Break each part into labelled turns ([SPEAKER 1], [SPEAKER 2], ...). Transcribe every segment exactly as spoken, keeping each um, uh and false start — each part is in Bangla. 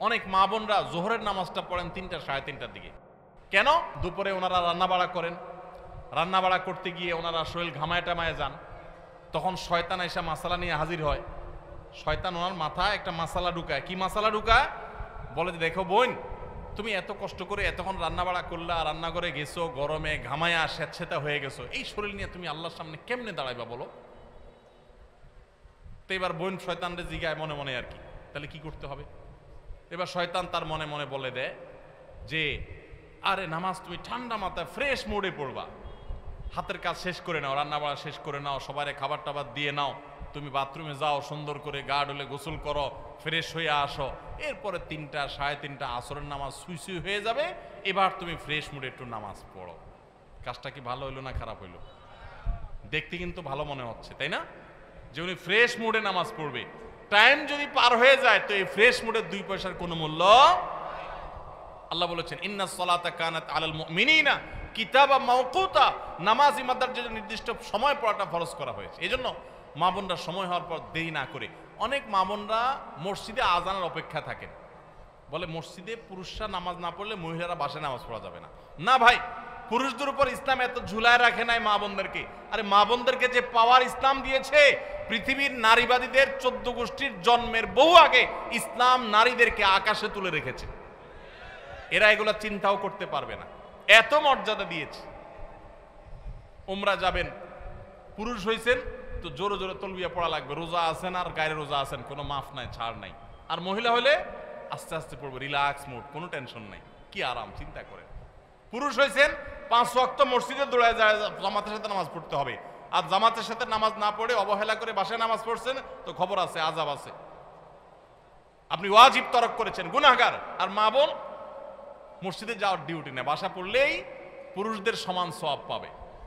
[SPEAKER 1] অনেক মা বোনরা জোহরের নামাজটা পড়েন তিনটা সাড়ে তিনটার দিকে। কেন? দুপুরে ওনারা রান্না বাড়া করেন, রান্না বাড়া করতে গিয়ে ওনারা শরীর ঘামায় টামায় যান, তখন শয়তান এসে মাসালা নিয়ে হাজির হয়। শয়তান ওনার মাথায় একটা মাসালা ঢুকায়। কি মাসালা ঢুকায়? বলে যে দেখো বোন, তুমি এত কষ্ট করে এতক্ষণ রান্না বাড়া করলা, রান্না করে গেছো, গরমে ঘামায়া স্যাঁতস্যাঁতা হয়ে গেছো, এই শরীর নিয়ে তুমি আল্লাহর সামনে কেমনে দাঁড়াইবা বলো? তো এবার বোন শয়তানরে জিগায় মনে মনে আর কি, তাহলে কি করতে হবে? এবার শয়তান তার মনে মনে বলে দেয় যে আরে নামাজ তুমি ঠান্ডা মাথায় ফ্রেশ মোডে পড়বা, হাতের কাজ শেষ করে নাও, রান্না বাড়া শেষ করে নাও, সবারে খাবার টাবার দিয়ে নাও, তুমি বাথরুমে যাও, সুন্দর করে গা ডলে গোসল করো, ফ্রেশ হয়ে আসো, এরপরে তিনটা সাড়ে তিনটা আসরের নামাজ সুই সুই হয়ে যাবে, এবার তুমি ফ্রেশ মুডে একটু নামাজ পড়ো। কাজটা কি ভালো হইলো না খারাপ হইলো? দেখতে কিন্তু ভালো মনে হচ্ছে, তাই না? যে উনি ফ্রেশ মুডে নামাজ পড়বে। টাইম যদি পার হয়ে যায় তো এই ফ্রেশ মুডের দুই পয়সার কোনো মূল্য। আল্লাহ বলেছেন ইন্নাস সালাতা কানাত আলাল মুমিনিনা কিতাবা মাওকুতা, নামাজ ইমানদার জন্য নির্দিষ্ট সময় পড়াটা ফরজ করা হয়েছে। এজন্য মা বোনরা সময় হওয়ার পর দেরি না করে, অনেক মা বোনরা মসজিদে আজানের অপেক্ষা থাকেন, বলে মসজিদে পুরুষরা নামাজ না পড়লে মহিলারা বাসায় নামাজ পড়া যাবে না। না ভাই, পুরুষদের উপর ইসলাম এত ঝুলায় রাখে নাই মা বোনদেরকে। আরে মা বোনদেরকে যে পাওয়ার ইসলাম দিয়েছে, পৃথিবীর নারীবাদীদের চোদ্দ গোষ্ঠীর জন্মের বহু আগে ইসলাম নারীদেরকে আকাশে তুলে রেখেছে। এরা এগুলা চিন্তাও করতে পারবে না, এত মর্যাদা দিয়েছে। উমরা যাবেন, পুরুষ হইছেন তো জোরে জোরে তলবিয়া পড়া লাগবে, রোজা আছেন আর গায়ে রোজা আছেন, কোনো মাফ নাই, ছাড় নাই। আর মহিলা হলে আস্তে আস্তে পড়বে, রিল্যাক্স মুড, কোনো টেনশন নাই, কি আরাম, চিন্তা করেন। পুরুষ হইছেন পাঁচ ওয়াক্ত মসজিদে দৌড়ায় যায়, জামাতের সাথে নামাজ পড়তে হবে, আর জামাতের সাথে নামাজ না পড়ে অবহেলা করে বাসায় নামাজ পড়ছেন তো খবর আছে, আযাব আছে, আপনি ওয়াজিব তরক করেছেন, গুনাহগার। আর মা বোন মসজিদে যাওয়ার ডিউটি নেই, বাসা পড়লেই পুরুষদের সমান সওয়াব পাবে।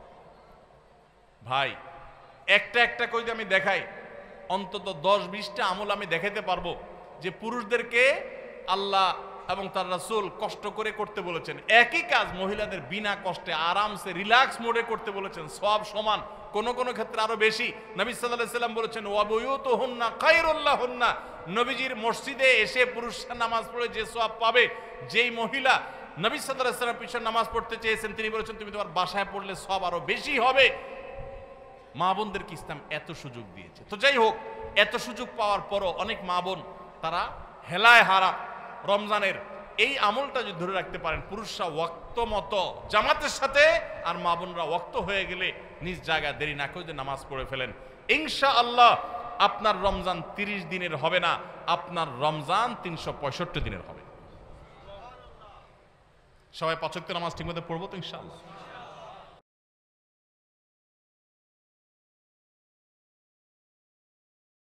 [SPEAKER 1] ভাই একটা একটা করে আমি দেখাই, অন্তত দশ বিশটা আমল আমি দেখাতে পারবো যে পুরুষদেরকে আল্লাহ এবং তার রাসূল কষ্ট করে করতে বলেছেন, একই কাজ মহিলাদের বিনা কষ্টে আরামসে রিল্যাক্স মোডে করতে বলেছেন, সওয়াব সমান, কোন কোন ক্ষেত্রে আরো বেশি। নবী সাল্লাল্লাহু আলাইহি সাল্লাম বলেছেন ওয়া বুয়ুতুহুন্না খায়রুল লাহুন্না, নবীজির মসজিদে এসে পুরুষরা নামাজ পড়ে যে সওয়াব পাবে, যেই মহিলা নবী সাল্লাল্লাহু আলাইহি সাল্লামের পিছনে নামাজ পড়তে চেয়েছেন তিনি বলেছেন তুমি তোমার বাসায় পড়লে সওয়াব আরো বেশি হবে। মা বোনদেরকে ইসলাম এত সুযোগ দিয়েছে। তো যাই হোক, এত সুযোগ পাওয়ার পরও অনেক মা বোন তারা হেলায় হারা রমজানের এই আমলটা যদি ধরে রাখতে পারেন, পুরুষরা ওয়াক্ত মতো জামাতের সাথে আর মা বোনরা ওয়াক্ত হয়ে গেলে নিজ জায়গায় দেরি না করে নামাজ পড়ে ফেলেন, ইনশাআল্লাহ আপনার রমজান তিরিশ দিনের হবে না, আপনার রমজান তিনশো পঁয়ষট্টি দিনের হবে। সবাই পাঁচ ওয়াক্ত নামাজ ঠিকমতো পড়বো তো ইনশাআল্লাহ।